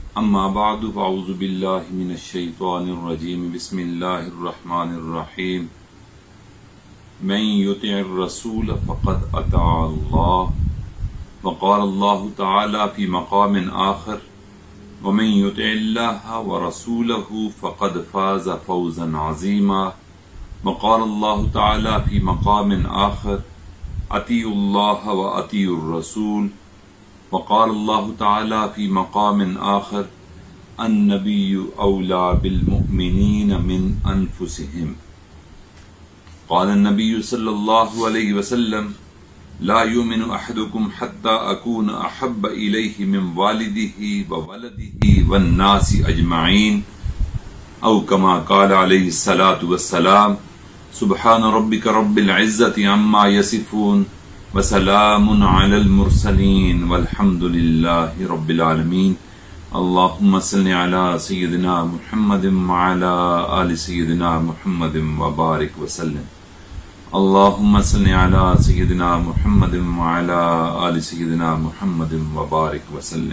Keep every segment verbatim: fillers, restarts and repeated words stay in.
اما بعد فاعوذ باللہ من الشیطان الرجیم بسم اللہ الرحمن الرحیم من یطع الرسول فقد اطاع اللہ وقال اللہ تعالی فی مقام آخر ومن یطع اللہ ورسولہ فقد فاز فوزا عظیما وقال اللہ تعالی فی مقام آخر اطیعوا اللہ واطیعوا الرسول وقال اللہ تعالی فی مقام آخر النبی اولا بالمؤمنین من انفسهم قال النبی صلی اللہ علیہ وسلم لا یؤمن احدکم حتی اکون احب الیہ من والدہ وولدہ والناس اجمعین او کما قال علیہ الصلاة والسلام سبحان ربک رب العزة عما یصفون وسلام علی المرسلین والحمد للہ رب العالمین اللہم صل علی سیدنا محمد وعلی آل سیدنا محمد وبارک وسلم اللہم صل علی سیدنا محمد وعلی آل سیدنا محمد وبارک وسلم۔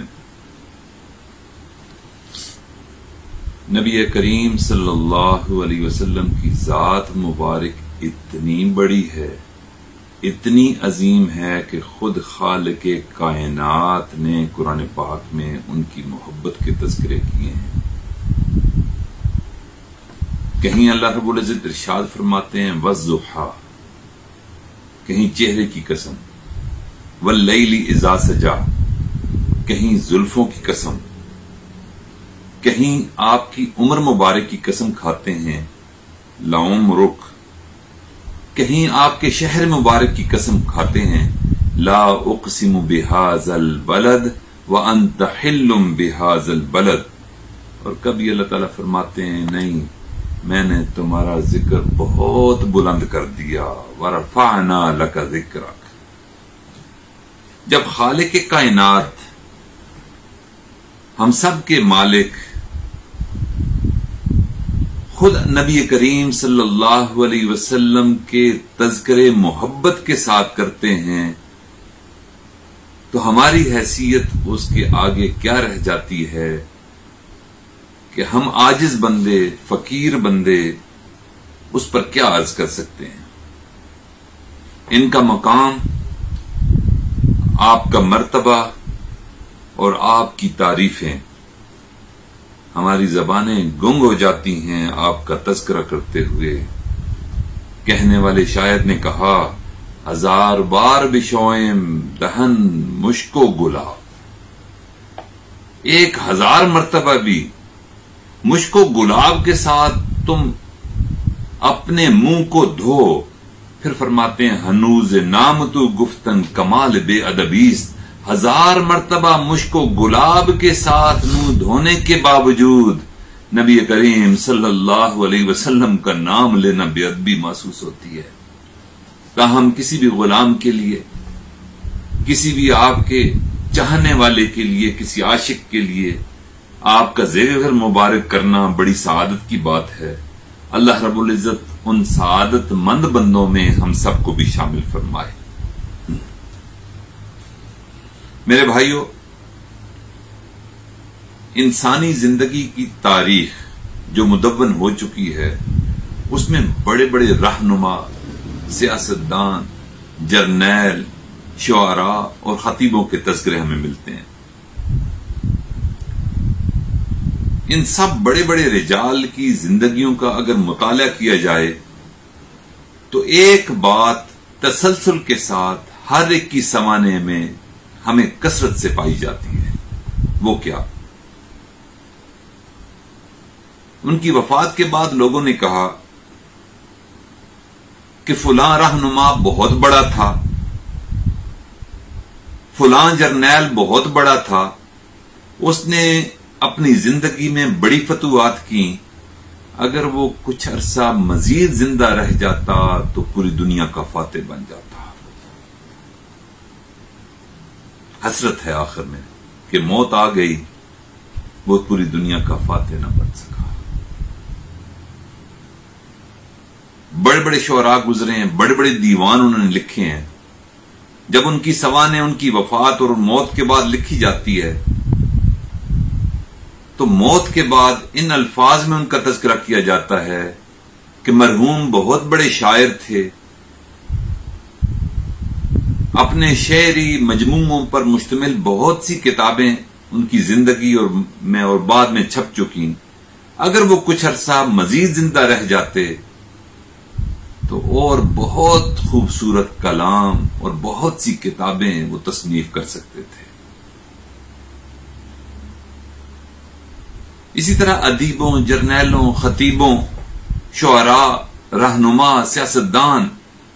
نبی کریم صلی اللہ علیہ وسلم کی ذات مبارک اتنی بڑی ہے، اتنی عظیم ہے کہ خود خالق کائنات نے قرآن پاک میں ان کی محبت کے تذکرے کیے ہیں۔ کہیں اللہ رب العزت ارشاد فرماتے ہیں والضحیٰ، کہیں چہرے کی قسم، واللیل اذا سجا، کہیں زلفوں کی قسم، کہیں آپ کی عمر مبارک کی قسم کھاتے ہیں لعمرک، کہیں آپ کے شہر مبارک کی قسم کھاتے ہیں لا اقسم بہذا البلد وانت حل بہذا البلد، اور کبھی اللہ تعالیٰ فرماتے ہیں نہیں، میں نے تمہارا ذکر بہت بلند کر دیا ورفعنا لک ذکرک۔ جب خالق کائنات، ہم سب کے مالک، خود نبی کریم صلی اللہ علیہ وسلم کے تذکرے محبت کے ساتھ کرتے ہیں تو ہماری حیثیت اس کے آگے کیا رہ جاتی ہے کہ ہم عاجز بندے، فقیر بندے اس پر کیا عرض کر سکتے ہیں۔ ان کا مقام، آپ کا مرتبہ اور آپ کی تعریفیں، ہماری زبانیں گنگ ہو جاتی ہیں آپ کا تذکرہ کرتے ہوئے۔ کہنے والے شاعر نے کہا ہزار بار بشوئم دہن مشک و گلاب، ایک ہزار مرتبہ بھی مشک و گلاب کے ساتھ تم اپنے منہ کو دھو، پھر فرماتے ہیں ہنوز نام تو گفتن کمال بے ادبیست، ہزار مرتبہ مشک و گلاب کے ساتھ منہ دھونے کے باوجود نبی کریم صلی اللہ علیہ وسلم کا نام لینا بے ادبی محسوس ہوتی ہے۔ تاہم کسی بھی غلام کے لیے، کسی بھی آپ کے چاہنے والے کے لیے، کسی عاشق کے لیے آپ کا ذکر مبارک کرنا بڑی سعادت کی بات ہے۔ اللہ رب العزت ان سعادت مند بندوں میں ہم سب کو بھی شامل فرمائے۔ میرے بھائیو، انسانی زندگی کی تاریخ جو مدون ہو چکی ہے اس میں بڑے بڑے رہنما، سیاستدان، جرنیل، شعراء اور خطیبوں کے تذکرے ہمیں ملتے ہیں۔ ان سب بڑے بڑے رجال کی زندگیوں کا اگر مطالعہ کیا جائے تو ایک بات تسلسل کے ساتھ ہر ایک کی سمانے میں ہمیں کثرت سے پائی جاتی ہے۔ وہ کیا؟ ان کی وفات کے بعد لوگوں نے کہا کہ فلاں رہنما بہت بڑا تھا، فلاں جرنیل بہت بڑا تھا، اس نے اپنی زندگی میں بڑی فتوحات کی، اگر وہ کچھ عرصہ مزید زندہ رہ جاتا تو پوری دنیا کا فاتح بن جاتا۔ حسرت ہے آخر میں کہ موت آ گئی، وہ پوری دنیا کا فاتح نہ بن سکا۔ بڑے بڑے شعراء گزرے ہیں، بڑے بڑے دیوان انہوں نے لکھے ہیں، جب ان کی سوانح ان کی وفات اور موت کے بعد لکھی جاتی ہے تو موت کے بعد ان الفاظ میں ان کا تذکرہ کیا جاتا ہے کہ مرحوم بہت بڑے شاعر تھے، اپنے شعری مجموعوں پر مشتمل بہت سی کتابیں ان کی زندگی اور میں اور بعد میں چھپ چکی، اگر وہ کچھ عرصہ مزید زندہ رہ جاتے تو اور بہت خوبصورت کلام اور بہت سی کتابیں وہ تصنیف کر سکتے تھے۔ اسی طرح ادیبوں، جرنیلوں، خطیبوں، شعراء، رہنما، سیاستدان،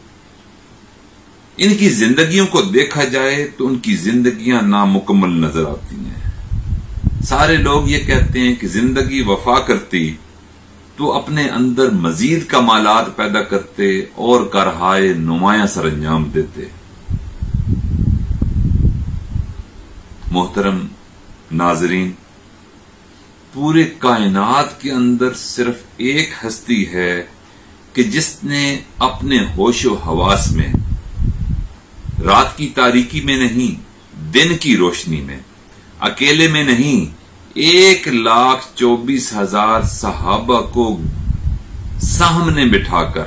ان کی زندگیوں کو دیکھا جائے تو ان کی زندگیاں نامکمل نظر آتی ہیں۔ سارے لوگ یہ کہتے ہیں کہ زندگی وفا کرتی تو اپنے اندر مزید کمالات پیدا کرتے اور کارہائے نمایاں سر انجام دیتے۔ محترم ناظرین، پورے کائنات کے اندر صرف ایک ہستی ہے کہ جس نے اپنے ہوش و حواس میں، رات کی تاریکی میں نہیں، دن کی روشنی میں، اکیلے میں نہیں، ایک لاکھ چوبیس ہزار صحابہ کو سامنے بٹھا کر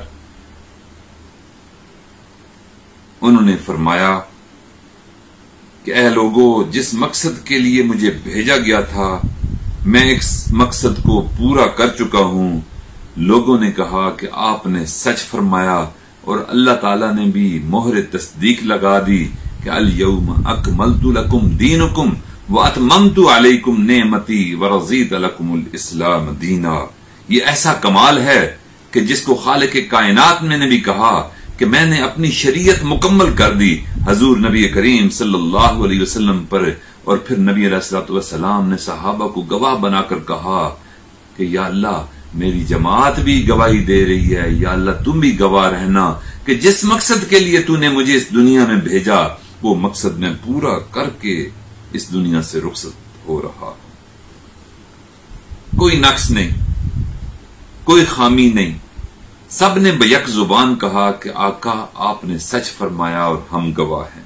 انہوں نے فرمایا کہ اے لوگو، جس مقصد کے لیے مجھے بھیجا گیا تھا میں اس مقصد کو پورا کر چکا ہوں۔ لوگوں نے کہا کہ آپ نے سچ فرمایا، اور اللہ تعالیٰ نے بھی مہر تصدیق لگا دی کہ الیوم اکملت لکم دینکم واتممت علیکم نعمتی ورضیت لکم الاسلام دینا۔ یہ ایسا کمال ہے کہ جس کو خالق کائنات میں نے بھی کہا کہ میں نے اپنی شریعت مکمل کر دی حضور نبی کریم صلی اللہ علیہ وسلم پر۔ اور پھر نبی علیہ الصلوۃ والسلام نے صحابہ کو گواہ بنا کر کہا کہ یا اللہ میری جماعت بھی گواہی دے رہی ہے، یا اللہ تم بھی گواہ رہنا کہ جس مقصد کے لیے تو نے مجھے اس دنیا میں بھیجا وہ مقصد میں پورا کر کے اس دنیا سے رخصت ہو رہا ہوں۔ کوئی نقص نہیں، کوئی خامی نہیں، سب نے بیک زبان کہا کہ آقا آپ نے سچ فرمایا اور ہم گواہ ہیں۔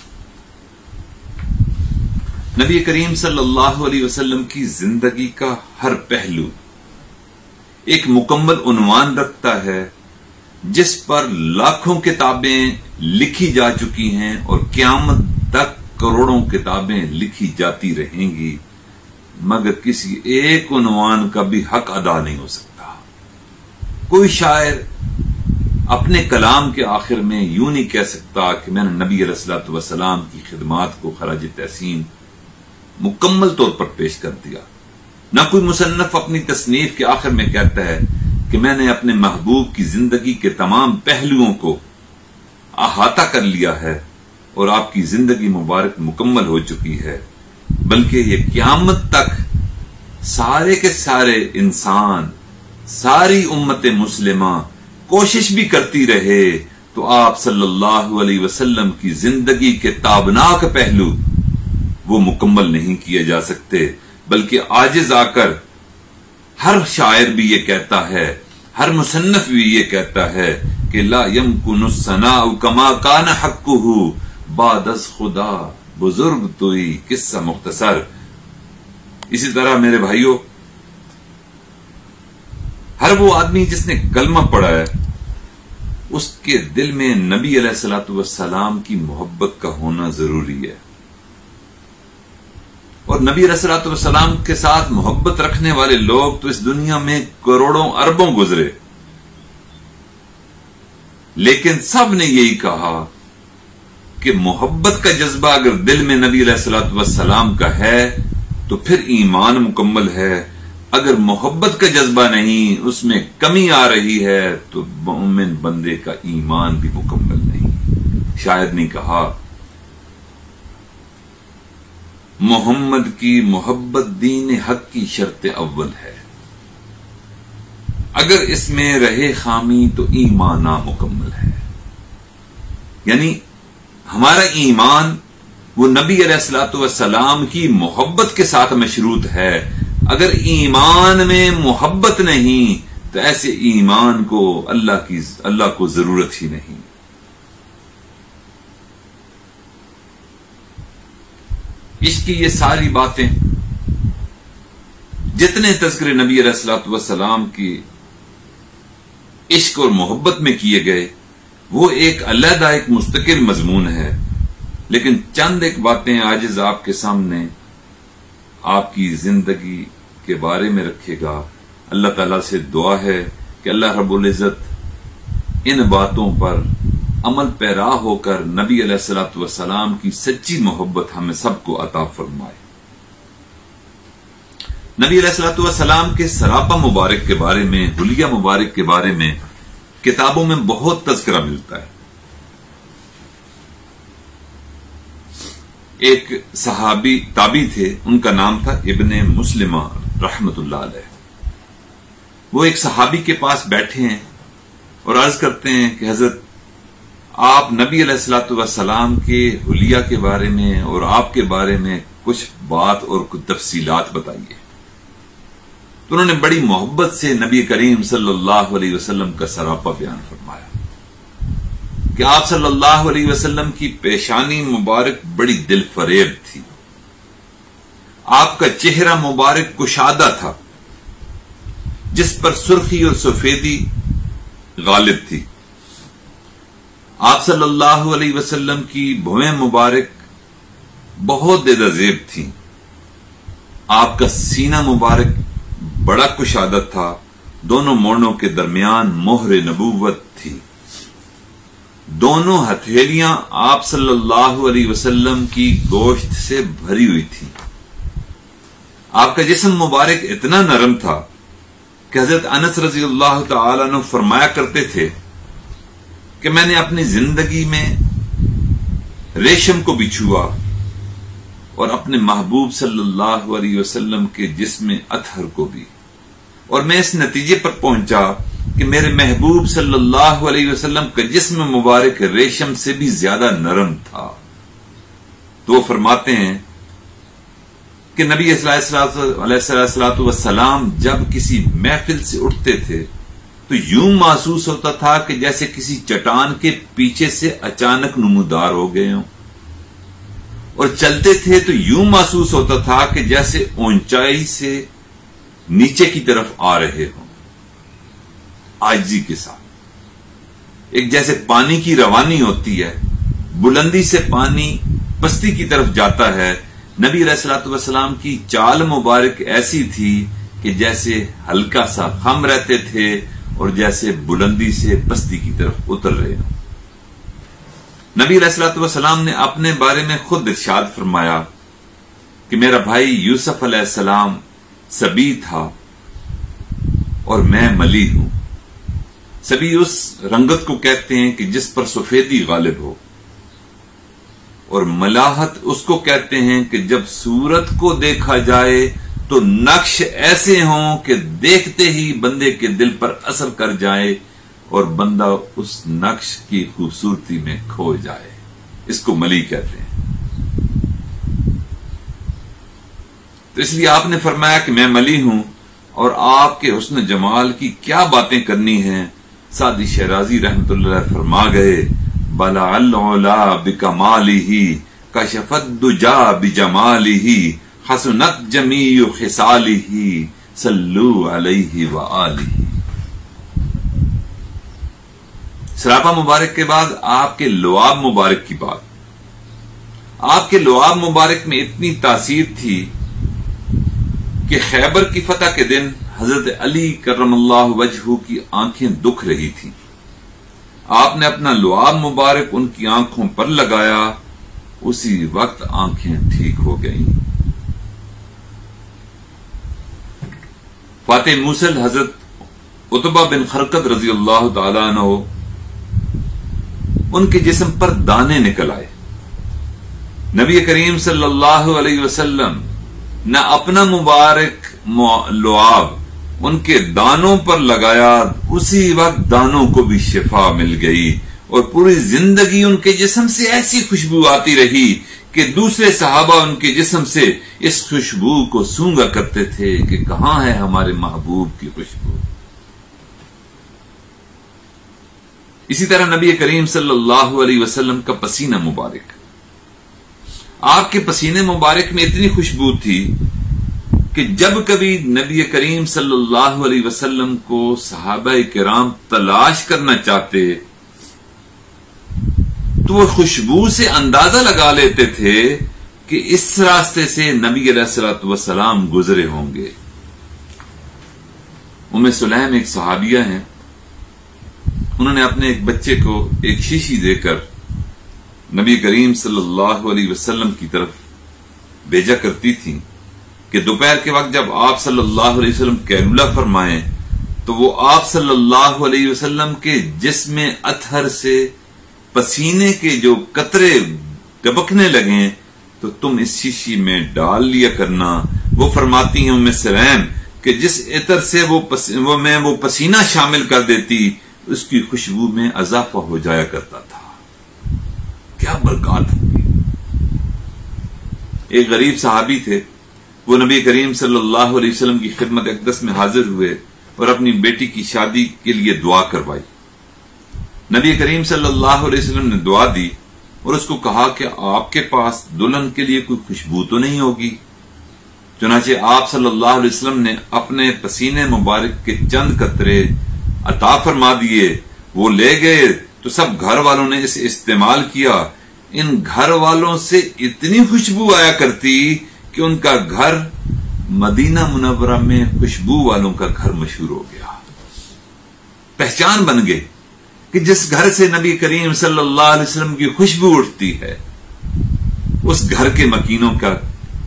نبی کریم صلی اللہ علیہ وسلم کی زندگی کا ہر پہلو ایک مکمل عنوان رکھتا ہے جس پر لاکھوں کتابیں لکھی جا چکی ہیں اور قیامت تک کروڑوں کتابیں لکھی جاتی رہیں گی، مگر کسی ایک عنوان کا بھی حق ادا نہیں ہو سکتا۔ کوئی شاعر اپنے کلام کے آخر میں یوں نہیں کہہ سکتا کہ میں نے نبی علیہ الصلوۃ والسلام کی خدمات کو خراج تحسین مکمل طور پر پیش کر دیا۔ نہ کوئی مصنف اپنی تصنیف کے آخر میں کہتا ہے کہ میں نے اپنے محبوب کی زندگی کے تمام پہلوؤں کو احاطہ کر لیا ہے اور آپ کی زندگی مبارک مکمل ہو چکی ہے، بلکہ یہ قیامت تک سارے کے سارے انسان، ساری امت مسلمہ کوشش بھی کرتی رہے تو آپ صلی اللہ علیہ وسلم کی زندگی کے تابناک پہلو وہ مکمل نہیں کیے جا سکتے، بلکہ عاجز آ کر ہر شاعر بھی یہ کہتا ہے، ہر مصنف بھی یہ کہتا ہے کہ لا یمکن الثناء کما کان حقہ بعد از خدا بزرگ توئی قصہ مختصر۔ اسی طرح میرے بھائیوں، ہر وہ آدمی جس نے کلمہ پڑھا ہے اس کے دل میں نبی علیہ الصلوۃ والسلام کی محبت کا ہونا ضروری ہے، اور نبی علیہ الصلوۃ والسلام کے ساتھ محبت رکھنے والے لوگ تو اس دنیا میں کروڑوں اربوں گزرے، لیکن سب نے یہی کہا کہ محبت کا جذبہ اگر دل میں نبی علیہ الصلوۃ والسلام کا ہے تو پھر ایمان مکمل ہے، اگر محبت کا جذبہ نہیں، اس میں کمی آ رہی ہے تو مومن بندے کا ایمان بھی مکمل نہیں۔ شاید نہیں کہا محمد کی محبت دین حق کی شرط اول ہے، اگر اس میں رہے خامی تو ایمان نامکمل ہے۔ یعنی ہمارا ایمان وہ نبی علیہ الصلوۃ والسلام کی محبت کے ساتھ مشروط ہے، اگر ایمان میں محبت نہیں تو ایسے ایمان کو اللہ کی اللہ کو ضرورت ہی نہیں۔ عشق کی یہ ساری باتیں جتنے تذکرے نبی علیہ الصلوۃ والسلام کی عشق اور محبت میں کیے گئے وہ ایک علیحدہ ایک مستقل مضمون ہے، لیکن چند ایک باتیں عاجز آپ کے سامنے آپ کی زندگی کے بارے میں رکھے گا۔ اللہ تعالیٰ سے دعا ہے کہ اللہ رب العزت ان باتوں پر عمل پیرا ہو کر نبی علیہ الصلوۃ والسلام کی سچی محبت ہمیں سب کو عطا فرمائے۔ نبی علیہ الصلوۃ والسلام کے سراپا مبارک کے بارے میں، حلیہ مبارک کے بارے میں کتابوں میں بہت تذکرہ ملتا ہے۔ ایک صحابی تابعی تھے، ان کا نام تھا ابن مسلمہ رحمت اللہ علیہ۔ وہ ایک صحابی کے پاس بیٹھے ہیں اور عرض کرتے ہیں کہ حضرت آپ نبی علیہ الصلوۃ والسلام کے حلیہ کے بارے میں اور آپ کے بارے میں کچھ بات اور کچھ تفصیلات بتائیے۔ تو انہوں نے بڑی محبت سے نبی کریم صلی اللہ علیہ وسلم کا سراپا بیان فرمایا کہ آپ صلی اللہ علیہ وسلم کی پیشانی مبارک بڑی دل فریب تھی، آپ کا چہرہ مبارک کشادہ تھا جس پر سرخی اور سفیدی غالب تھی، آپ صلی اللہ علیہ وسلم کی بھویں مبارک بہت زیادہ زیب تھیں، آپ کا سینہ مبارک بڑا کشادہ تھا، دونوں مونڈوں کے درمیان مہر نبوت تھی، دونوں ہتھیلیاں آپ صلی اللہ علیہ وسلم کی گوشت سے بھری ہوئی تھی، آپ کا جسم مبارک اتنا نرم تھا کہ حضرت انس رضی اللہ تعالی عنہ فرمایا کرتے تھے کہ میں نے اپنی زندگی میں ریشم کو بھی چھوا اور اپنے محبوب صلی اللہ علیہ وسلم کے جسم اطہر کو بھی، اور میں اس نتیجے پر پہنچا کہ میرے محبوب صلی اللہ علیہ وسلم کا جسم مبارک ریشم سے بھی زیادہ نرم تھا۔ تو وہ فرماتے ہیں کہ نبی علیہ الصلوۃ والسلام جب کسی محفل سے اٹھتے تھے تو یوں محسوس ہوتا تھا کہ جیسے کسی چٹان کے پیچھے سے اچانک نمودار ہو گئے ہوں، اور چلتے تھے تو یوں محسوس ہوتا تھا کہ جیسے اونچائی سے نیچے کی طرف آ رہے ہوں، عاجزی کے ساتھ، ایک جیسے پانی کی روانی ہوتی ہے، بلندی سے پانی پستی کی طرف جاتا ہے، نبی علیہ الصلوۃ والسلام کی چال مبارک ایسی تھی کہ جیسے ہلکا سا خم رہتے تھے اور جیسے بلندی سے پستی کی طرف اتر رہے ہوں۔ نبی علیہ الصلوۃ والسلام نے اپنے بارے میں خود ارشاد فرمایا کہ میرا بھائی یوسف علیہ السلام سبی تھا اور میں ملی ہوں۔ سبی اس رنگت کو کہتے ہیں کہ جس پر سفیدی غالب ہو، اور ملاحت اس کو کہتے ہیں کہ جب صورت کو دیکھا جائے تو نقش ایسے ہوں کہ دیکھتے ہی بندے کے دل پر اثر کر جائے اور بندہ اس نقش کی خوبصورتی میں کھو جائے، اس کو ملی کہتے ہیں۔ تو اس لیے آپ نے فرمایا کہ میں ملی ہوں، اور آپ کے حسن جمال کی کیا باتیں کرنی ہیں۔ سعدی شیرازی رحمت اللہ علیہ فرما گئے بلا العلا بکمالہ کشف الدجا بجمالہ حسنت جمیع خصالہ صلو علیہ وآلہ۔ سراپا مبارک کے بعد آپ کے لعاب مبارک کی بات۔ آپ کے لعاب مبارک میں اتنی تاثیر تھی کہ خیبر کی فتح کے دن حضرت علی کرم اللہ وجہہ کی آنکھیں دکھ رہی تھیں، آپ نے اپنا لعاب مبارک ان کی آنکھوں پر لگایا، اسی وقت آنکھیں ٹھیک ہو گئیں۔ فاتح موصل حضرت عتبہ بن خرقد رضی اللہ تعالی عنہ، ان کے جسم پر دانے نکل آئے، نبی کریم صلی اللہ علیہ وسلم نہ اپنا مبارک لعاب ان کے دانوں پر لگایا، اسی وقت دانوں کو بھی شفا مل گئی، اور پوری زندگی ان کے جسم سے ایسی خوشبو آتی رہی کہ دوسرے صحابہ ان کے جسم سے اس خوشبو کو سونگا کرتے تھے کہ کہاں ہے ہمارے محبوب کی خوشبو۔ اسی طرح نبی کریم صلی اللہ علیہ وسلم کا پسینہ مبارک، آپ کے پسینے مبارک میں اتنی خوشبو تھی کہ جب کبھی نبی کریم صلی اللہ علیہ وسلم کو صحابہ کرام تلاش کرنا چاہتے تو وہ خوشبو سے اندازہ لگا لیتے تھے کہ اس راستے سے نبی علیہ الصلوۃ والسلام گزرے ہوں گے۔ ام سلیم ایک صحابیہ ہیں، انہوں نے اپنے ایک بچے کو ایک شیشی دے کر نبی کریم صلی اللہ علیہ وسلم کی طرف بھیجا کرتی تھیں کہ دوپہر کے وقت جب آپ صلی اللہ علیہ وسلم قیلولہ فرمائیں تو وہ آپ صلی اللہ علیہ وسلم کے جسم اطہر سے پسینے کے جو قطرے ٹپکنے لگیں تو تم اس شیشی میں ڈال لیا کرنا۔ وہ فرماتی ہیں ام سلیم کہ جس عطر سے وہ, پس وہ میں وہ پسینہ شامل کر دیتی اس کی خوشبو میں اضافہ ہو جایا کرتا تھا۔ کیا برکات ہوگی۔ ایک غریب صحابی تھے، وہ نبی کریم صلی اللہ علیہ وسلم کی خدمت اقدس میں حاضر ہوئے اور اپنی بیٹی کی شادی کے لیے دعا کروائی۔ نبی کریم صلی اللہ علیہ وسلم نے دعا دی اور اس کو کہا کہ آپ کے پاس دلہن کے لیے کوئی خوشبو تو نہیں ہوگی؟ چنانچہ آپ صلی اللہ علیہ وسلم نے اپنے پسینے مبارک کے چند قطرے عطا فرما دیے، وہ لے گئے تو سب گھر والوں نے اسے استعمال کیا۔ ان گھر والوں سے اتنی خوشبو آیا کرتی کہ ان کا گھر مدینہ منورہ میں خوشبو والوں کا گھر مشہور ہو گیا، پہچان بن گئے کہ جس گھر سے نبی کریم صلی اللہ علیہ وسلم کی خوشبو اٹھتی ہے اس گھر کے مکینوں کا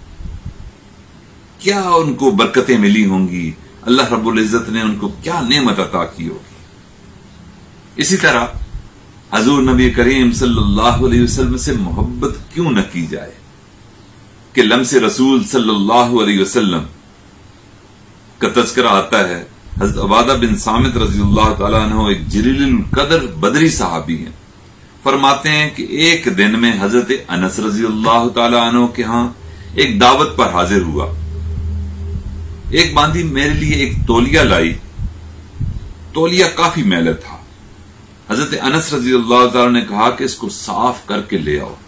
کیا ان کو برکتیں ملی ہوں گی، اللہ رب العزت نے ان کو کیا نعمت عطا کی ہوگی۔ اسی طرح حضور نبی کریم صلی اللہ علیہ وسلم سے محبت کیوں نہ کی جائے کہ لمس رسول صلی اللہ علیہ وسلم کا تذکرہ آتا ہے۔ حضرت عبادہ بن صامت رضی اللہ تعالیٰ عنہ ایک جلیل القدر بدری صحابی ہیں، فرماتے ہیں کہ ایک دن میں حضرت انس رضی اللہ تعالیٰ عنہ کے ہاں ایک دعوت پر حاضر ہوا۔ ایک باندھی میرے لیے ایک تولیہ لائی، تولیہ کافی میلا تھا۔ حضرت انس رضی اللہ تعالیٰ نے کہا کہ اس کو صاف کر کے لے آؤ۔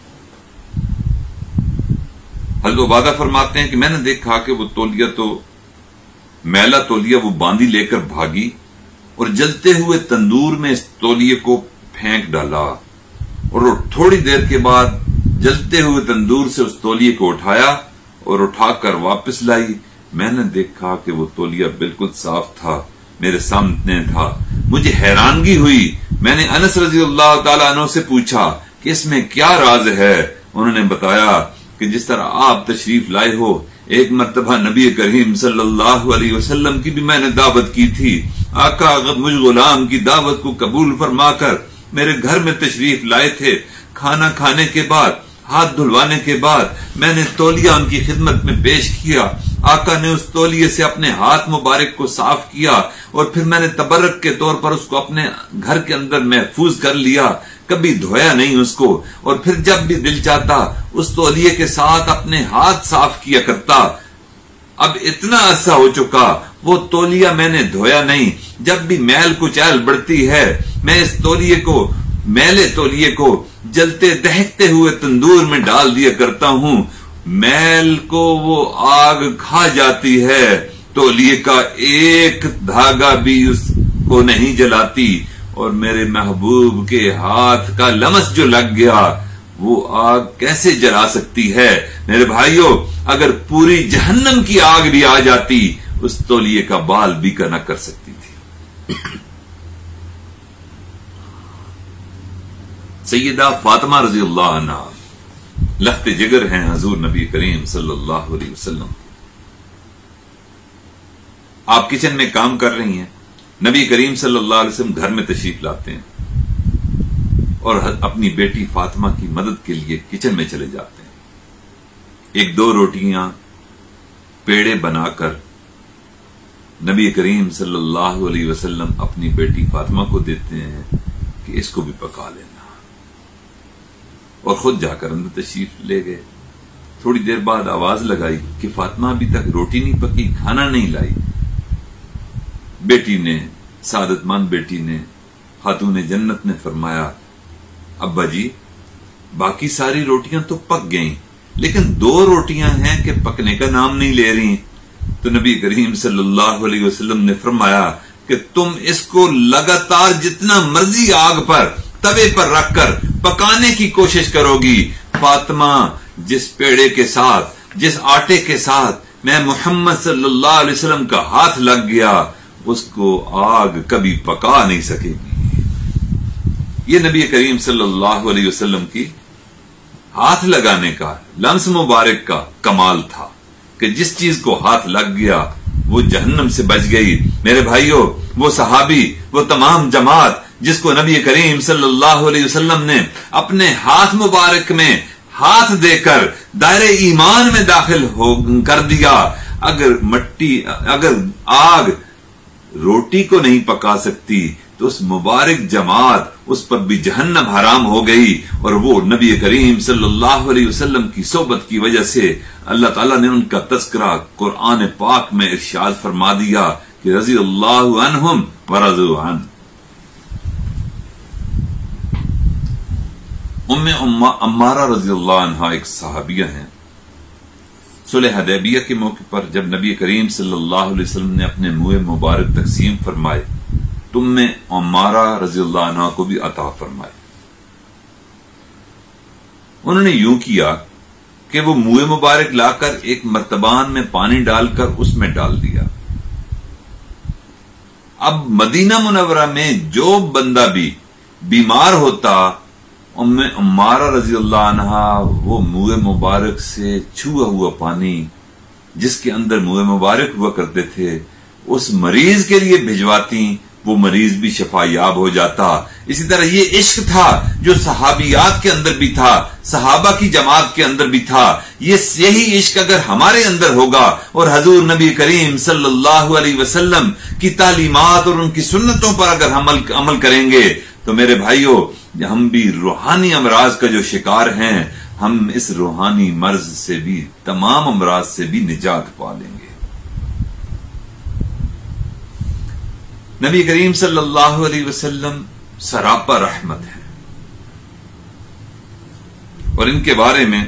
حضرت عبادہ فرماتے ہیں کہ میں نے دیکھا کہ وہ تولیہ تو میلا تولیہ وہ باندھی لے کر بھاگی اور جلتے ہوئے تندور میں اس تولیے کو پھینک ڈالا اور تھوڑی دیر کے بعد جلتے ہوئے تندور سے اس تولیے کو اٹھایا اور اٹھا کر واپس لائی۔ میں نے دیکھا کہ وہ تولیہ بالکل صاف تھا، میرے سامنے تھا۔ مجھے حیرانگی ہوئی، میں نے انس رضی اللہ تعالیٰ عنہ سے پوچھا کہ اس میں کیا راز ہے۔ انہوں نے بتایا کہ جس طرح آپ تشریف لائے ہو، ایک مرتبہ نبی کریم صلی اللہ علیہ وسلم کی بھی میں نے دعوت کی تھی، آقا مجھ غلام کی دعوت کو قبول فرما کر میرے گھر میں تشریف لائے تھے۔ کھانا کھانے کے بعد، ہاتھ دھلوانے کے بعد میں نے تولیہ ان کی خدمت میں پیش کیا، آقا نے اس تولیے سے اپنے ہاتھ مبارک کو صاف کیا اور پھر میں نے تبرک کے طور پر اس کو اپنے گھر کے اندر محفوظ کر لیا، کبھی دھویا نہیں اس کو، اور پھر جب بھی دل چاہتا اس تولیے کے ساتھ اپنے ہاتھ صاف کیا کرتا۔ اب اتنا عرصہ ہو چکا وہ تولیہ میں نے دھویا نہیں، جب بھی میل کچیل بڑھتی ہے میں اس تولیے کو میلے تولیے کو جلتے دہکتے ہوئے تندور میں ڈال دیا کرتا ہوں، میل کو وہ آگ کھا جاتی ہے، تولیے کا ایک دھاگا بھی اس کو نہیں جلاتی، اور میرے محبوب کے ہاتھ کا لمس جو لگ گیا وہ آگ کیسے جلا سکتی ہے؟ میرے بھائیوں، اگر پوری جہنم کی آگ بھی آ جاتی اس تولیے کا بال بھی نہ کر سکتی تھی۔ سیدہ فاطمہ رضی اللہ عنہ لخت جگر ہیں حضور نبی کریم صلی اللہ علیہ وسلم۔ آپ کچن میں کام کر رہی ہیں، نبی کریم صلی اللہ علیہ وسلم گھر میں تشریف لاتے ہیں اور اپنی بیٹی فاطمہ کی مدد کے لیے کچن میں چلے جاتے ہیں۔ ایک دو روٹیاں پیڑے بنا کر نبی کریم صلی اللہ علیہ وسلم اپنی بیٹی فاطمہ کو دیتے ہیں کہ اس کو بھی پکا لینا، اور خود جا کر اندر تشریف لے گئے۔ تھوڑی دیر بعد آواز لگائی کہ فاطمہ ابھی تک روٹی نہیں پکی، کھانا نہیں لائی۔ بیٹی نے، سعادت مند بیٹی نے، خاتون جنت نے فرمایا، ابا جی باقی ساری روٹیاں تو پک گئیں لیکن دو روٹیاں ہیں کہ پکنے کا نام نہیں لے رہی، تو نبی کریم صلی اللہ علیہ وسلم نے فرمایا کہ تم اس کو لگاتار جتنا مرضی آگ پر توے پر رکھ کر پکانے کی کوشش کرو گی، فاطمہ جس پیڑے کے ساتھ، جس آٹے کے ساتھ میں محمد صلی اللہ علیہ وسلم کا ہاتھ لگ گیا، اس کو آگ کبھی پکا نہیں سکے گی۔ یہ نبی کریم صلی اللہ علیہ وسلم کی ہاتھ لگانے کا، لمس مبارک کا کمال تھا کہ جس چیز کو ہاتھ لگ گیا وہ جہنم سے بچ گئی۔ میرے بھائیوں، وہ صحابی، وہ تمام جماعت جس کو نبی کریم صلی اللہ علیہ وسلم نے اپنے ہاتھ مبارک میں ہاتھ دے کر دائرہ ایمان میں داخل ہو کر دیا، اگر مٹی اگر آگ روٹی کو نہیں پکا سکتی تو اس مبارک جماعت اس پر بھی جہنم حرام ہو گئی۔ اور وہ نبی کریم صلی اللہ علیہ وسلم کی صحبت کی وجہ سے اللہ تعالیٰ نے ان کا تذکرہ قرآن پاک میں ارشاد فرما دیا کہ رضی اللہ عنہم ورضوا عنہ۔ ام عمارہ رضی اللہ عنہا ایک صحابیہ ہیں۔ صلح حدیبیہ کے موقع پر جب نبی کریم صلی اللہ علیہ وسلم نے اپنے منہ مبارک تقسیم فرمائے، تم میں عمارہ رضی اللہ عنہا کو بھی عطا فرمائے۔ انہوں نے یوں کیا کہ وہ منہ مبارک لا کر ایک مرتبان میں پانی ڈال کر اس میں ڈال دیا۔ اب مدینہ منورہ میں جو بندہ بھی بیمار ہوتا، ام عمارہ رضی اللہ عنہا وہ منہ مبارک سے چھوا ہوا پانی جس کے اندر منہ مبارک ہوا کرتے تھے اس مریض کے لیے بھجواتی، وہ مریض بھی شفا یاب ہو جاتا۔ اسی طرح یہ عشق تھا جو صحابیات کے اندر بھی تھا، صحابہ کی جماعت کے اندر بھی تھا۔ یہ یہی عشق اگر ہمارے اندر ہوگا اور حضور نبی کریم صلی اللہ علیہ وسلم کی تعلیمات اور ان کی سنتوں پر اگر ہم عمل کریں گے تو میرے بھائیوں، ہم بھی روحانی امراض کا جو شکار ہیں، ہم اس روحانی مرض سے بھی، تمام امراض سے بھی نجات پا لیں گے۔ نبی کریم صلی اللہ علیہ وسلم سراپا رحمت ہے، اور ان کے بارے میں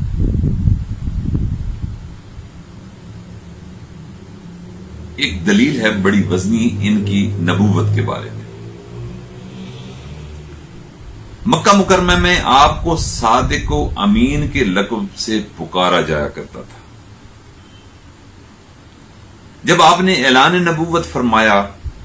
ایک دلیل ہے بڑی وزنی ان کی نبوت کے بارے میں۔ مکہ مکرمہ میں آپ کو صادق و امین کے لقب سے پکارا جایا کرتا تھا۔ جب آپ نے اعلان نبوت فرمایا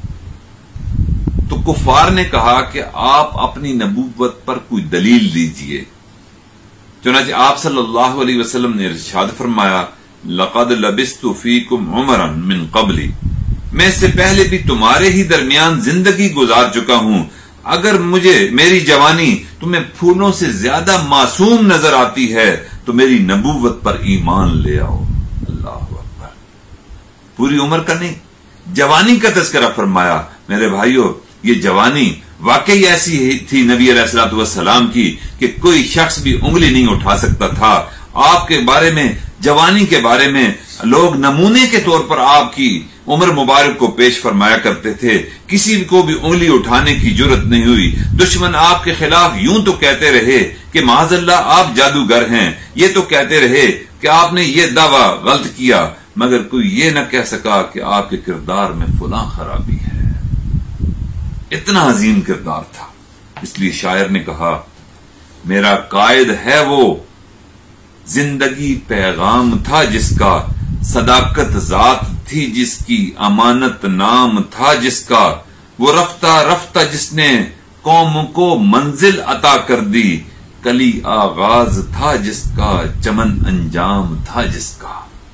تو کفار نے کہا کہ آپ اپنی نبوت پر کوئی دلیل دیجئے۔ چنانچہ آپ صلی اللہ علیہ وسلم نے ارشاد فرمایا، لقد لبثت فیکم عمرا من قبلی، میں اس سے پہلے بھی تمہارے ہی درمیان زندگی گزار چکا ہوں، اگر مجھے میری جوانی تمہیں پھولوں سے زیادہ معصوم نظر آتی ہے تو میری نبوت پر ایمان لے آؤ۔ اللہ اکبر، پوری عمر کا نہیں، جوانی کا تذکرہ فرمایا۔ میرے بھائیوں، یہ جوانی واقعی ایسی تھی نبی علیہ الصلوۃ والسلام کی کہ کوئی شخص بھی انگلی نہیں اٹھا سکتا تھا۔ آپ کے بارے میں، جوانی کے بارے میں لوگ نمونے کے طور پر آپ کی عمر مبارک کو پیش فرمایا کرتے تھے، کسی کو بھی انگلی اٹھانے کی جرت نہیں ہوئی۔ دشمن آپ کے خلاف یوں تو کہتے رہے کہ معاذ اللہ آپ جادوگر ہیں، یہ تو کہتے رہے کہ آپ نے یہ دعویٰ غلط کیا، مگر کوئی یہ نہ کہہ سکا کہ آپ کے کردار میں فلاں خرابی ہے۔ اتنا عظیم کردار تھا، اس لیے شاعر نے کہا، میرا قائد ہے وہ زندگی پیغام تھا جس کا، صداقت ذات تھی جس کی، امانت نام تھا جس کا، وہ رفتہ رفتہ جس نے قوم کو منزل عطا کر دی، کلی آغاز تھا جس کا، چمن انجام تھا جس کا۔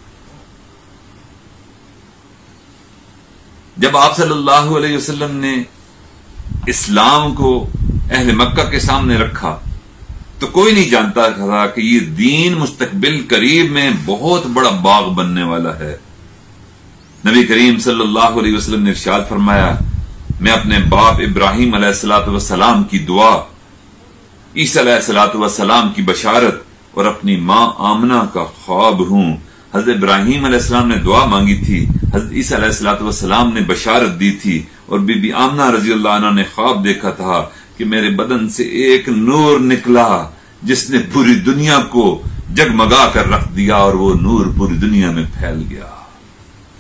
جب آپ صلی اللہ علیہ وسلم نے اسلام کو اہل مکہ کے سامنے رکھا تو کوئی نہیں جانتا تھا کہ یہ دین مستقبل قریب میں بہت بڑا باغ بننے والا ہے۔ نبی کریم صلی اللہ علیہ وسلم نے ارشاد فرمایا، میں اپنے باپ ابراہیم علیہ الصلوۃ والسلام کی دعا، عیسیٰ علیہ الصلوۃ والسلام کی بشارت اور اپنی ماں آمنہ کا خواب ہوں۔ حضرت ابراہیم علیہ السلام نے دعا مانگی تھی، حضرت عیسیٰ علیہ الصلوۃ والسلام نے بشارت دی تھی، اور بی بی آمنہ رضی اللہ عنہ نے خواب دیکھا تھا کہ میرے بدن سے ایک نور نکلا جس نے پوری دنیا کو جگمگا کر رکھ دیا، اور وہ نور پوری دنیا میں پھیل گیا۔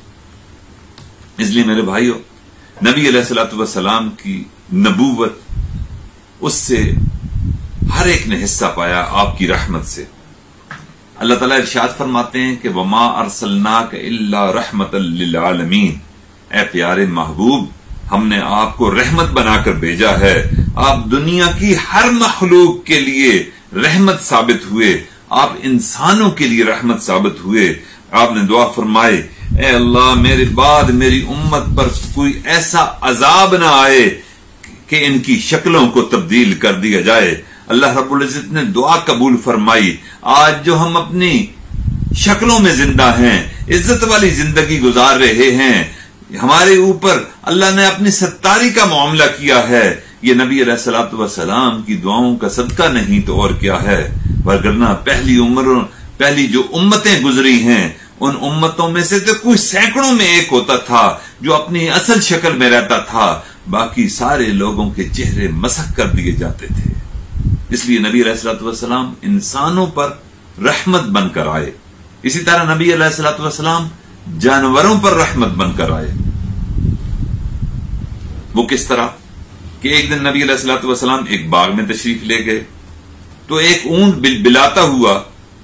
اس لیے میرے بھائیوں، نبی علیہ الصلوۃ والسلام کی نبوت، اس سے ہر ایک نے حصہ پایا آپ کی رحمت سے۔ اللہ تعالیٰ ارشاد فرماتے ہیں کہ وما ارسلناک الا رحمتا للعالمین، اے پیارے محبوب، ہم نے آپ کو رحمت بنا کر بھیجا ہے، آپ دنیا کی ہر مخلوق کے لیے رحمت ثابت ہوئے، آپ انسانوں کے لیے رحمت ثابت ہوئے۔ آپ نے دعا فرمائے، اے اللہ میرے بعد میری امت پر کوئی ایسا عذاب نہ آئے کہ ان کی شکلوں کو تبدیل کر دیا جائے۔ اللہ رب العزت نے دعا قبول فرمائی۔ آج جو ہم اپنی شکلوں میں زندہ ہیں، عزت والی زندگی گزار رہے ہیں، ہمارے اوپر اللہ نے اپنی ستاری کا معاملہ کیا ہے، یہ نبی علیہ الصلوۃ والسلام کی دعاؤں کا صدقہ نہیں تو اور کیا ہے؟ ورنہ پہلی عمروں پہلی جو امتیں گزری ہیں، ان امتوں میں سے تو کوئی سینکڑوں میں ایک ہوتا تھا جو اپنی اصل شکل میں رہتا تھا، باقی سارے لوگوں کے چہرے مسخ کر دیے جاتے تھے۔ اس لیے نبی علیہ الصلوۃ والسلام انسانوں پر رحمت بن کر آئے۔ اسی طرح نبی علیہ الصلوۃ والسلام جانوروں پر رحمت بن کر آئے۔ وہ کس طرح کہ ایک دن نبی علیہ الصلوۃ والسلام ایک باغ میں تشریف لے گئے تو ایک اونٹ بلبلاتا ہوا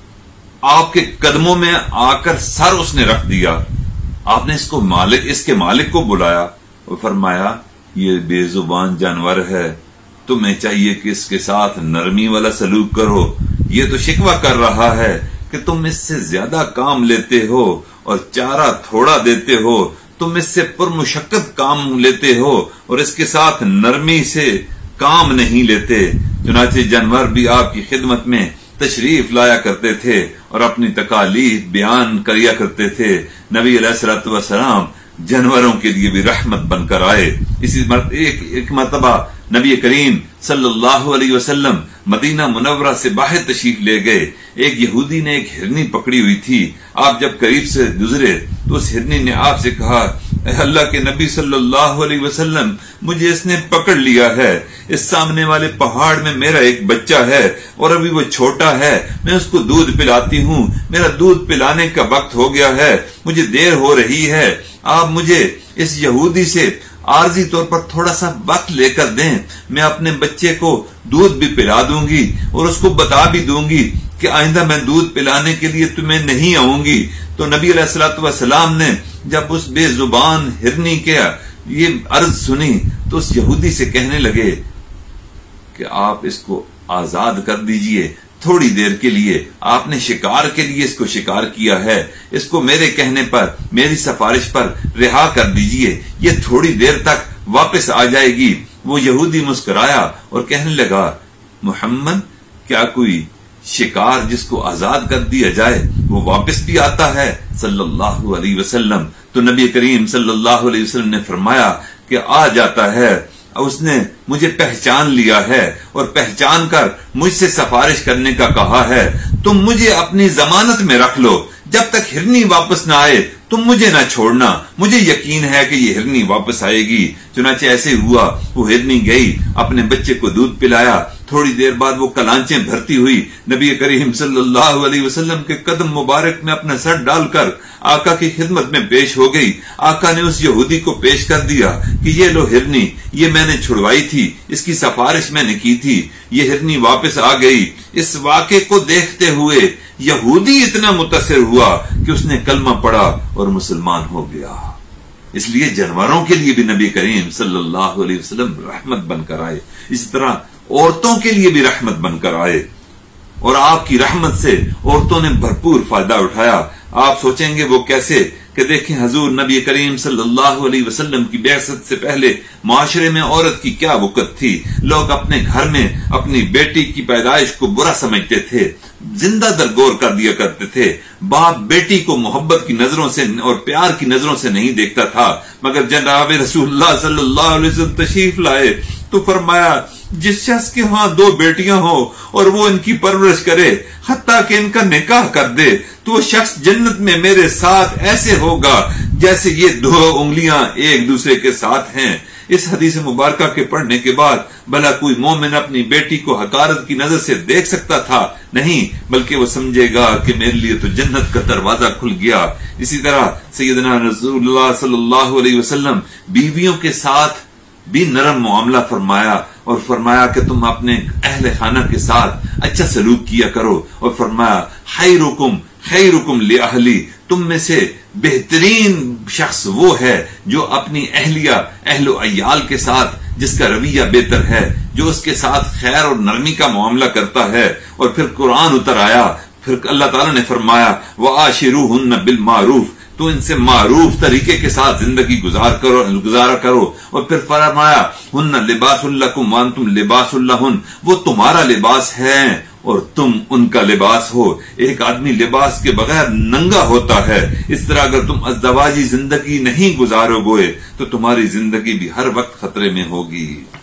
آپ کے قدموں میں آ کر سر اس نے رکھ دیا۔ آپ نے اس کو مالک اس کے مالک کو بلایا اور فرمایا، یہ بے زبان جانور ہے، تمہیں چاہیے کہ اس کے ساتھ نرمی والا سلوک کرو، یہ تو شکوہ کر رہا ہے کہ تم اس سے زیادہ کام لیتے ہو اور چارہ تھوڑا دیتے ہو، تم اس سے پرمشقت کام لیتے ہو اور اس کے ساتھ نرمی سے کام نہیں لیتے۔ چنانچہ جانور بھی آپ کی خدمت میں تشریف لایا کرتے تھے اور اپنی تکالیف بیان کریا کرتے تھے۔ نبی علیہ الصلوۃ والسلام جانوروں کے لیے بھی رحمت بن کر آئے۔ اسی مرتبہ ایک, ایک مرتبہ نبی کریم صلی اللہ علیہ وسلم مدینہ منورہ سے باہر تشریف لے گئے۔ ایک یہودی نے ایک ہرنی پکڑی ہوئی تھی، آپ جب قریب سے گزرے تو اس ہرنی نے آپ سے کہا، اے اللہ کے نبی صلی اللہ علیہ وسلم، مجھے اس نے پکڑ لیا ہے، اس سامنے والے پہاڑ میں میرا ایک بچہ ہے اور ابھی وہ چھوٹا ہے، میں اس کو دودھ پلاتی ہوں، میرا دودھ پلانے کا وقت ہو گیا ہے، مجھے دیر ہو رہی ہے، آپ مجھے اس یہودی سے عارضی طور پر تھوڑا سا وقت لے کر دیں، میں اپنے بچے کو دودھ بھی پلا دوں گی اور اس کو بتا بھی دوں گی کہ آئندہ میں دودھ پلانے کے لیے تمہیں نہیں آؤں گی۔ تو نبی علیہ الصلوۃ والسلام نے جب اس بے زبان ہرنی کے یہ عرض سنی تو اس یہودی سے کہنے لگے کہ آپ اس کو آزاد کر دیجئے تھوڑی دیر کے لیے، آپ نے شکار کے لیے اس کو شکار کیا ہے، اس کو میرے کہنے پر، میری سفارش پر رہا کر دیجئے، یہ تھوڑی دیر تک واپس آ جائے گی۔ وہ یہودی مسکرایا اور کہنے لگا، محمد، کیا کوئی شکار جس کو آزاد کر دیا جائے وہ واپس بھی آتا ہے صلی اللہ علیہ وسلم؟ تو نبی کریم صلی اللہ علیہ وسلم نے فرمایا کہ آ جاتا ہے، اس نے مجھے پہچان لیا ہے اور پہچان کر مجھ سے سفارش کرنے کا کہا ہے، تم مجھے اپنی ضمانت میں رکھ لو، جب تک ہرنی واپس نہ آئے تم مجھے نہ چھوڑنا، مجھے یقین ہے کہ یہ ہرنی واپس آئے گی۔ چنانچہ ایسے ہوا، وہ ہرنی گئی، اپنے بچے کو دودھ پلایا، تھوڑی دیر بعد وہ کلانچیں بھرتی ہوئی نبی کریم صلی اللہ علیہ وسلم کے قدم مبارک میں اپنا سر ڈال کر آقا کی خدمت میں پیش ہو گئی۔ آقا نے اس یہودی کو پیش کر دیا کہ یہ لو ہرنی، یہ میں نے چھڑوائی تھی، اس کی سفارش میں نے کی تھی، یہ ہرنی واپس آ گئی۔ اس واقعے کو دیکھتے ہوئے یہودی اتنا متاثر ہوا کہ اس نے کلمہ پڑھا اور مسلمان ہو گیا۔ اس لیے جانوروں کے لیے بھی نبی کریم صلی اللہ علیہ وسلم رحمت بن کر آئے، اسی طرح عورتوں کے لیے بھی رحمت بن کر آئے، اور آپ کی رحمت سے عورتوں نے بھرپور فائدہ اٹھایا۔ آپ سوچیں گے وہ کیسے؟ کہ دیکھیں حضور نبی کریم صلی اللہ علیہ وسلم کی بعثت سے پہلے معاشرے میں عورت کی کیا وقت تھی، لوگ اپنے گھر میں اپنی بیٹی کی پیدائش کو برا سمجھتے تھے، زندہ درگور کر دیا کرتے تھے، باپ بیٹی کو محبت کی نظروں سے اور پیار کی نظروں سے نہیں دیکھتا تھا، مگر جناب رسول اللہ صلی اللہ علیہ وسلم تشریف لائے تو فرمایا، جس شخص کے ہاں دو بیٹیاں ہوں اور وہ ان کی پرورش کرے حتیٰ کہ ان کا نکاح کر دے تو وہ شخص جنت میں میرے ساتھ ایسے ہوگا جیسے یہ دو انگلیاں ایک دوسرے کے ساتھ ہیں۔ اس حدیث مبارکہ کے پڑھنے کے بعد بھلا کوئی مومن اپنی بیٹی کو حقارت کی نظر سے دیکھ سکتا تھا؟ نہیں، بلکہ وہ سمجھے گا کہ میرے لیے تو جنت کا دروازہ کھل گیا۔ اسی طرح سیدنا رسول اللہ صلی اللہ علیہ وسلم بیویوں کے ساتھ بھی نرم معاملہ فرمایا، اور فرمایا کہ تم اپنے اہل خانہ کے ساتھ اچھا سلوک کیا کرو، اور فرمایا خیرکم خیرکم لأہلی، تم میں سے بہترین شخص وہ ہے جو اپنی اہلیہ اہل و عیال کے ساتھ جس کا رویہ بہتر ہے، جو اس کے ساتھ خیر اور نرمی کا معاملہ کرتا ہے۔ اور پھر قرآن اتر آیا، پھر اللہ تعالیٰ نے فرمایا وَعَاشِرُوهُنَّ بِالْمَعْرُوفِ، تو ان سے معروف طریقے کے ساتھ زندگی گزار کرو گزارا کرو اور پھر فرمایا ہن لباس لکم وانتم لباس لہن، وہ تمہارا لباس ہے اور تم ان کا لباس ہو۔ ایک آدمی لباس کے بغیر ننگا ہوتا ہے، اس طرح اگر تم ازدواجی زندگی نہیں گزارو گے تو تمہاری زندگی بھی ہر وقت خطرے میں ہوگی۔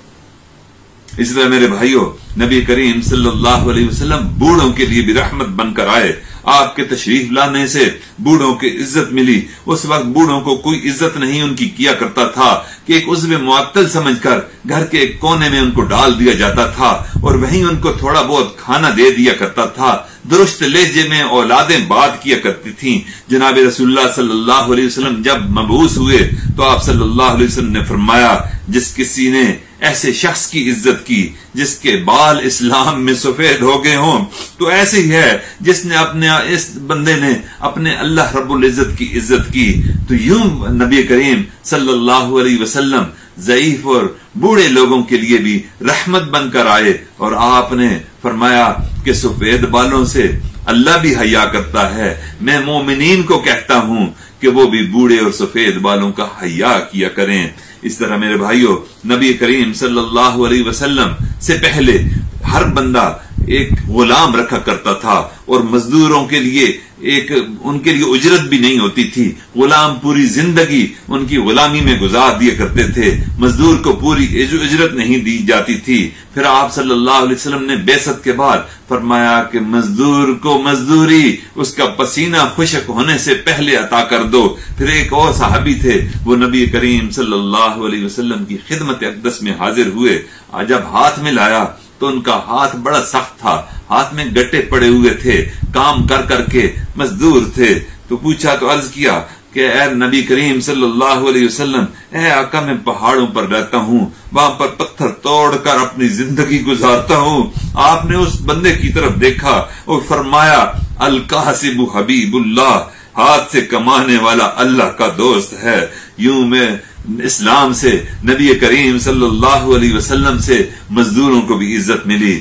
اس طرح میرے بھائیوں، نبی کریم صلی اللہ علیہ وسلم بوڑھوں کے لیے بھی رحمت بن کر آئے۔ آپ کے تشریف لانے سے بوڑھوں کی عزت ملی۔ اس وقت بوڑھوں کو کوئی عزت نہیں ان کی کیا کرتا تھا کہ ایک عضو معطل سمجھ کر گھر کے ایک کونے میں ان کو ڈال دیا جاتا تھا اور وہیں ان کو تھوڑا بہت کھانا دے دیا کرتا تھا۔ درست لہجے میں اولادیں بات کیا کرتی تھیں۔ جناب رسول اللہ صلی اللہ علیہ وسلم جب مبعوث ہوئے تو آپ صلی اللہ علیہ وسلم نے فرمایا جس کسی نے ایسے شخص کی عزت کی جس کے بال اسلام میں سفید ہو گئے ہوں تو ایسے ہی ہے جس نے اپنے اس بندے نے اپنے اللہ رب العزت کی عزت کی۔ تو یوں نبی کریم صلی اللہ علیہ وسلم ضعیف اور بوڑھے لوگوں کے لیے بھی رحمت بن کر آئے، اور آپ نے فرمایا کہ سفید بالوں سے اللہ بھی حیا کرتا ہے، میں مومنین کو کہتا ہوں کہ وہ بھی بوڑھے اور سفید بالوں کا حیا کیا کریں۔ اس طرح میرے بھائیوں، نبی کریم صلی اللہ علیہ وسلم سے پہلے ہر بندہ ایک غلام رکھا کرتا تھا اور مزدوروں کے لیے ایک ان کے لیے اجرت بھی نہیں ہوتی تھی۔ غلام پوری زندگی ان کی غلامی میں گزار دیا کرتے تھے، مزدور کو پوری اجرت نہیں دی جاتی تھی۔ پھر آپ صلی اللہ علیہ وسلم نے بعثت کے بعد فرمایا کہ مزدور کو مزدوری اس کا پسینہ خشک ہونے سے پہلے عطا کر دو۔ پھر ایک اور صحابی تھے، وہ نبی کریم صلی اللہ علیہ وسلم کی خدمت اقدس میں حاضر ہوئے۔ جب ہاتھ میں لایا تو ان کا ہاتھ بڑا سخت تھا، ہاتھ میں گٹے پڑے ہوئے تھے، کام کر کر کے مزدور تھے۔ تو پوچھا تو عرض کیا کہ اے نبی کریم صلی اللہ علیہ وسلم، اے آقا میں پہاڑوں پر رہتا ہوں، وہاں پر پتھر توڑ کر اپنی زندگی گزارتا ہوں۔ آپ نے اس بندے کی طرف دیکھا اور فرمایا القاسب حبیب اللہ، ہاتھ سے کمانے والا اللہ کا دوست ہے۔ یوں میں اسلام سے نبی کریم صلی اللہ علیہ وسلم سے مزدوروں کو بھی عزت ملی۔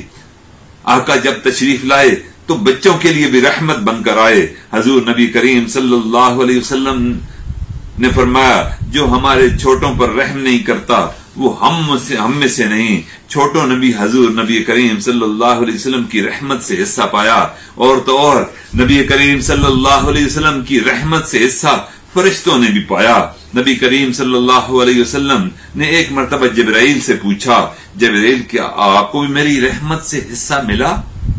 آقا جب تشریف لائے تو بچوں کے لیے بھی رحمت بن کر آئے۔ حضور نبی کریم صلی اللہ علیہ وسلم نے فرمایا جو ہمارے چھوٹوں پر رحم نہیں کرتا وہ ہم سے ہم میں سے نہیں۔ چھوٹوں نے بھی حضور نبی کریم صلی اللہ علیہ وسلم کی رحمت سے حصہ پایا، اور تو اور نبی کریم صلی اللہ علیہ وسلم کی رحمت سے حصہ فرشتوں نے بھی پایا۔ نبی کریم صلی اللہ علیہ وسلم نے ایک مرتبہ جبرائیل سے پوچھا، جبرائیل کیا آپ کو بھی میری رحمت سے حصہ ملا؟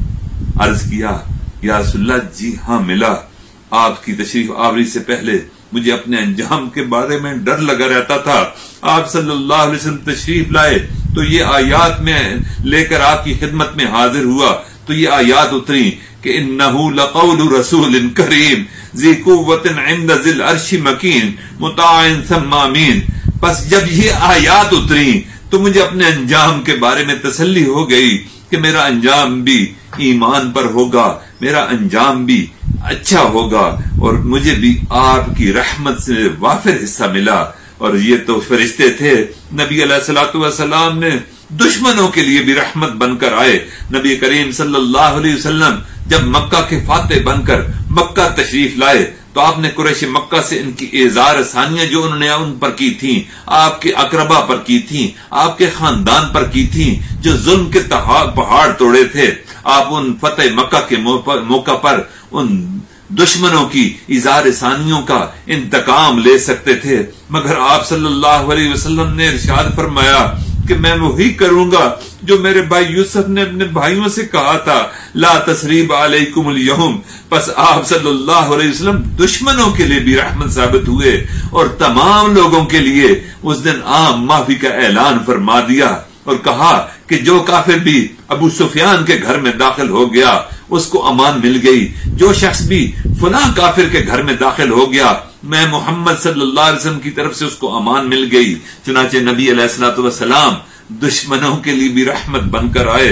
عرض کیا یا رسول اللہ جی ہاں ملا۔ آپ کی تشریف آوری سے پہلے مجھے اپنے انجام کے بارے میں ڈر لگا رہتا تھا۔ آپ صلی اللہ علیہ وسلم تشریف لائے تو یہ آیات میں لے کر آپ کی خدمت میں حاضر ہوا تو یہ آیات اتری کہ انہو لقول رسول کریم ذی قوت عند ذی العرش مکین مطاع ثم امین۔ بس جب یہ آیات اتری تو مجھے اپنے انجام کے بارے میں تسلی ہو گئی کہ میرا انجام بھی ایمان پر ہوگا، میرا انجام بھی اچھا ہوگا، اور مجھے بھی آپ کی رحمت سے وافر حصہ ملا۔ اور یہ تو فرشتے تھے۔ نبی علیہ الصلوۃ والسلام نے دشمنوں کے لیے بھی رحمت بن کر آئے۔ نبی کریم صلی اللہ علیہ وسلم جب مکہ کے فاتح بن کر مکہ تشریف لائے تو آپ نے قریش مکہ سے ان کی اعزار ثانیہ جو انہوں نے ان پر کی تھی، آپ کے اقربا پر کی تھی، آپ کے خاندان پر کی تھی، جو ظلم کے پہاڑ توڑے تھے، آپ ان فتح مکہ کے موقع پر ان دشمنوں کی اظہار ثانیوں کا انتقام لے سکتے تھے، مگر آپ صلی اللہ علیہ وسلم نے ارشاد فرمایا کہ میں وہی کروں گا جو میرے بھائی یوسف نے اپنے بھائیوں سے کہا تھا لا تثریب علیکم اليوم، بس آپ صلی اللہ علیہ وسلم دشمنوں کے لیے بھی رحمت ثابت ہوئے اور تمام لوگوں کے لیے اس دن عام معافی کا اعلان فرما دیا اور کہا کہ جو کافر بھی ابو سفیان کے گھر میں داخل ہو گیا اس کو امان مل گئی، جو شخص بھی فلاں کافر کے گھر میں داخل ہو گیا میں محمد صلی اللہ علیہ وسلم کی طرف سے اس کو امان مل گئی۔ چنانچہ نبی علیہ الصلوۃ والسلام دشمنوں کے لیے بھی رحمت بن کر آئے۔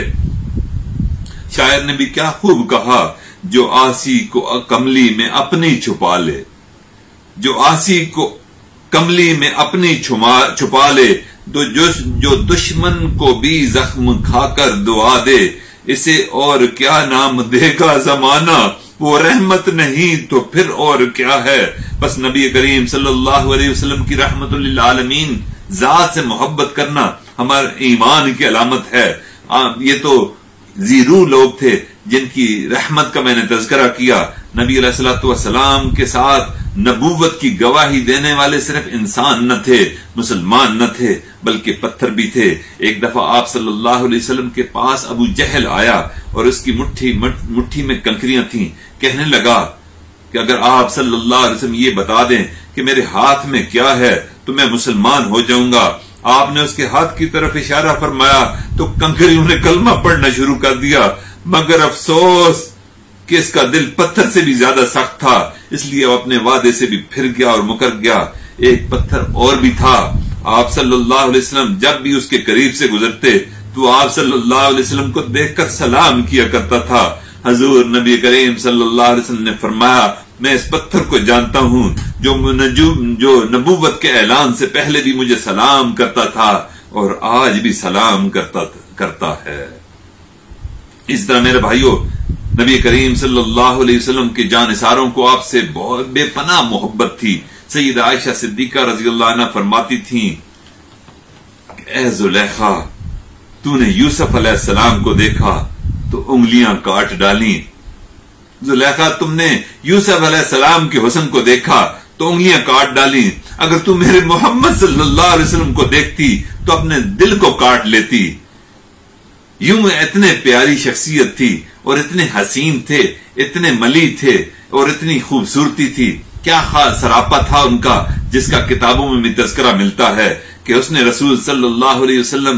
شاعر نے بھی کیا خوب کہا، جو آسی کو کملی میں اپنی چھپا لے، جو آسی کو کملی میں اپنی چھپا لے، جو دشمن کو بھی زخم کھا کر دعا دے، اسے اور کیا نام دے گا زمانہ، وہ رحمت نہیں تو پھر اور کیا ہے۔ بس نبی کریم صلی اللہ علیہ وسلم کی رحمت للعالمین ذات سے محبت کرنا ہمارے ایمان کی علامت ہے۔ یہ تو زیرو لوگ تھے جن کی رحمت کا میں نے تذکرہ کیا۔ نبی علیہ الصلوۃ والسلام کے ساتھ نبوت کی گواہی دینے والے صرف انسان نہ تھے، مسلمان نہ تھے، بلکہ پتھر بھی تھے۔ ایک دفعہ آپ صلی اللہ علیہ وسلم کے پاس ابو جہل آیا اور اس کی مٹھی مٹھی میں کنکریاں تھیں۔ کہنے لگا کہ اگر آپ صلی اللہ علیہ وسلم یہ بتا دیں کہ میرے ہاتھ میں کیا ہے تو میں مسلمان ہو جاؤں گا۔ آپ نے اس کے ہاتھ کی طرف اشارہ فرمایا تو کنکریوں نے کلمہ پڑھنا شروع کر دیا، مگر افسوس کہ اس کا دل پتھر سے بھی زیادہ سخت تھا، اس لیے وہ اپنے وعدے سے بھی پھر گیا اور مکر گیا۔ ایک پتھر اور بھی تھا، آپ صلی اللہ علیہ وسلم جب بھی اس کے قریب سے گزرتے تو آپ صلی اللہ علیہ وسلم کو دیکھ کر سلام کیا کرتا تھا۔ حضور نبی کریم صلی اللہ علیہ وسلم نے فرمایا میں اس پتھر کو جانتا ہوں جو جو نبوت کے اعلان سے پہلے بھی مجھے سلام کرتا تھا اور آج بھی سلام کرتا کرتا ہے۔ اس طرح میرے بھائیوں، نبی کریم صلی اللہ علیہ وسلم کے جانثاروں کو آپ سے بہت بے پناہ محبت تھی۔ سیدہ عائشہ صدیقہ رضی اللہ عنہ فرماتی تھیں اے زلیخا، تو نے یوسف علیہ السلام کو دیکھا تو انگلیاں کاٹ ڈالیں۔ زلیخا، تم نے یوسف علیہ السلام کے حسن کو دیکھا تو انگلیاں کاٹ ڈالیں، اگر تم میرے محمد صلی اللہ علیہ وسلم کو دیکھتی تو اپنے دل کو کاٹ لیتی۔ یوں اتنے پیاری شخصیت تھی اور اتنے حسین تھے، اتنے ملی تھے اور اتنی خوبصورتی تھی۔ کیا خاص سراپا تھا ان کا، جس کا کتابوں میں بھی تذکرہ ملتا ہے کہ اس نے رسول صلی اللہ علیہ وسلم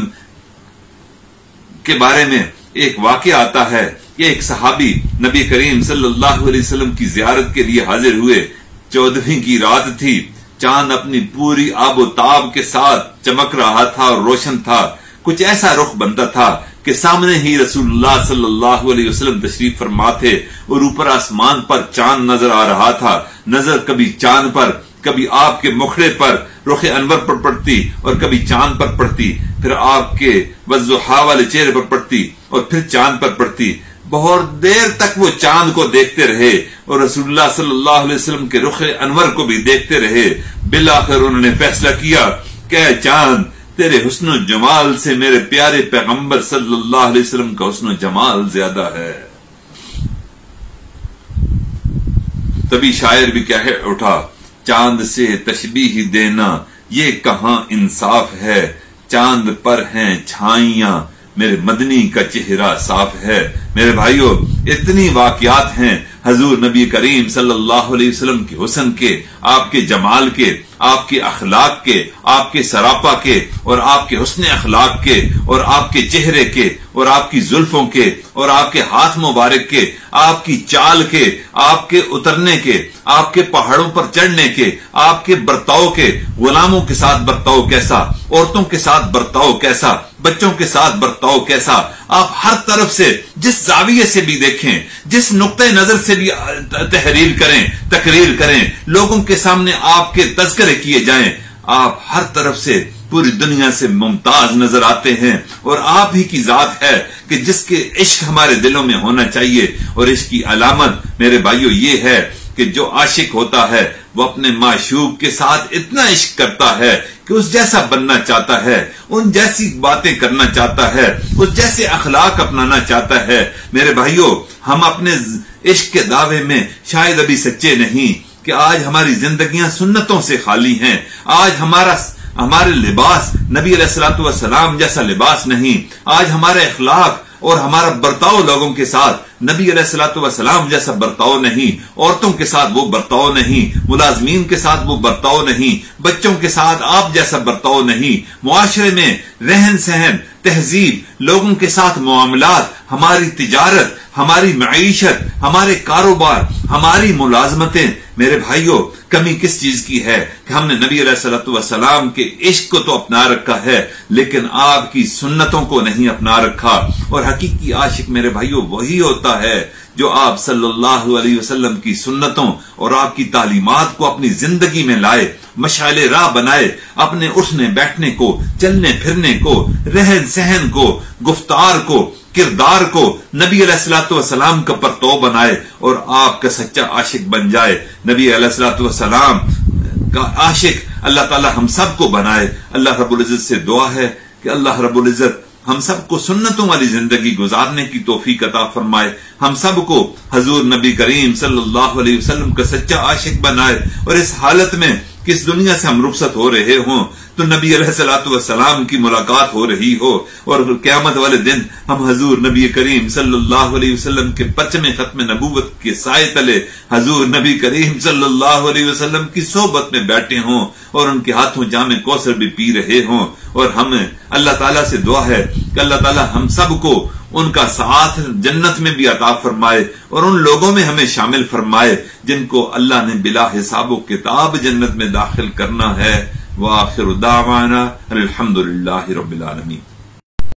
کے بارے میں ایک واقعہ آتا ہے کہ ایک صحابی نبی کریم صلی اللہ علیہ وسلم کی زیارت کے لیے حاضر ہوئے۔ چودہویں کی رات تھی، چاند اپنی پوری آب و تاب کے ساتھ چمک رہا تھا اور روشن تھا۔ کچھ ایسا رخ بنتا تھا کہ سامنے ہی رسول اللہ صلی اللہ علیہ وسلم تشریف فرما تھے اور اوپر آسمان پر چاند نظر آ رہا تھا۔ نظر کبھی چاند پر، کبھی آپ کے مکھڑے پر رخ انور پر پڑتی اور کبھی چاند پر پڑتی، پھر آپ کے والضحیٰ والے چہرے پر پڑتی اور پھر چاند پر پڑتی۔ بہت دیر تک وہ چاند کو دیکھتے رہے اور رسول اللہ صلی اللہ علیہ وسلم کے رخ انور کو بھی دیکھتے رہے۔ بالآخر انہوں نے فیصلہ کیا کہ اے چاند، تیرے حسن و جمال سے میرے پیارے پیغمبر صلی اللہ علیہ وسلم کا حسن و جمال زیادہ ہے۔ تبھی شاعر بھی کہہ اٹھا چاند سے تشبیہ دینا یہ کہاں انصاف ہے، چاند پر ہیں چھائیاں میرے مدنی کا چہرہ صاف ہے۔ میرے بھائیوں، اتنی واقعات ہیں حضور نبی کریم صلی اللہ علیہ وسلم کے حسن کے، آپ کے جمال کے، آپ کے اخلاق کے، آپ کے سراپا کے اور آپ کے حسن اخلاق کے اور آپ کے چہرے کے اور آپ کی زلفوں کے اور آپ کے ہاتھ مبارک کے، آپ کی چال کے، آپ کے اترنے کے، آپ کے پہاڑوں پر چڑھنے کے، آپ کے برتاؤ کے، غلاموں کے ساتھ برتاؤ کیسا، عورتوں کے ساتھ برتاؤ کیسا، بچوں کے ساتھ برتاؤ کیسا، آپ ہر طرف سے جس زاویے سے بھی دیکھیں، جس نقطۂ نظر سے بھی تحریر کریں، تقریر کریں، لوگوں کے سامنے آپ کے تذکرے کیے جائیں، آپ ہر طرف سے پوری دنیا سے ممتاز نظر آتے ہیں۔ اور آپ ہی کی ذات ہے کہ جس کے عشق ہمارے دلوں میں ہونا چاہیے، اور عشق کی علامت میرے بھائیوں یہ ہے کہ جو عاشق ہوتا ہے وہ اپنے معشوق کے ساتھ اتنا عشق کرتا ہے کہ اس جیسا بننا چاہتا ہے، ان جیسی باتیں کرنا چاہتا ہے، اس جیسے اخلاق اپنانا چاہتا ہے۔ میرے بھائیوں، ہم اپنے عشق کے دعوے میں شاید ابھی سچے نہیں کہ آج ہماری زندگیاں سنتوں سے خالی ہیں، آج ہمارا ہمارے لباس نبی علیہ الصلوۃ والسلام جیسا لباس نہیں، آج ہمارے اخلاق اور ہمارا برتاؤ لوگوں کے ساتھ نبی علیہ الصلوۃ والسلام جیسا برتاؤ نہیں، عورتوں کے ساتھ وہ برتاؤ نہیں، ملازمین کے ساتھ وہ برتاؤ نہیں، بچوں کے ساتھ آپ جیسا برتاؤ نہیں، معاشرے میں رہن سہن، تہذیب، لوگوں کے ساتھ معاملات، ہماری تجارت، ہماری معیشت، ہمارے کاروبار، ہماری ملازمتیں، میرے بھائیوں کمی کس چیز کی ہے کہ ہم نے نبی علیہ الصلوۃ والسلام کے عشق کو تو اپنا رکھا ہے لیکن آپ کی سنتوں کو نہیں اپنا رکھا۔ اور حقیقی عاشق میرے بھائیوں وہی ہوتا ہے جو آپ صلی اللہ علیہ وسلم کی سنتوں اور آپ کی تعلیمات کو اپنی زندگی میں لائے، مشعل راہ بنائے، اپنے اٹھنے بیٹھنے کو، چلنے پھرنے کو، رہن سہن کو، گفتار کو، کردار کو نبی علیہ الصلوۃ والسلام کا پرتو بنائے اور آپ کا سچا عاشق بن جائے۔ نبی علیہ الصلوۃ والسلام کا عاشق اللہ تعالی ہم سب کو بنائے۔ اللہ رب العزت سے دعا ہے کہ اللہ رب العزت ہم سب کو سنتوں والی زندگی گزارنے کی توفیق عطا فرمائے، ہم سب کو حضور نبی کریم صلی اللہ علیہ وسلم کا سچا عاشق بنائے، اور اس حالت میں کہ اس دنیا سے ہم رخصت ہو رہے ہوں تو نبی علیہ الصلوۃ والسلام کی ملاقات ہو رہی ہو، اور قیامت والے دن ہم حضور نبی کریم صلی اللہ علیہ وسلم کے پرچم ختم نبوت کے سائے تلے حضور نبی کریم صلی اللہ علیہ وسلم کی صحبت میں بیٹھے ہوں اور ان کے ہاتھوں جام کوثر بھی پی رہے ہوں۔ اور ہمیں اللہ تعالیٰ سے دعا ہے کہ اللہ تعالیٰ ہم سب کو ان کا ساتھ جنت میں بھی عطا فرمائے اور ان لوگوں میں ہمیں شامل فرمائے جن کو اللہ نے بلا حساب و کتاب جنت میں داخل کرنا ہے۔ وآخر دعوانا الحمد للہ رب العالمین۔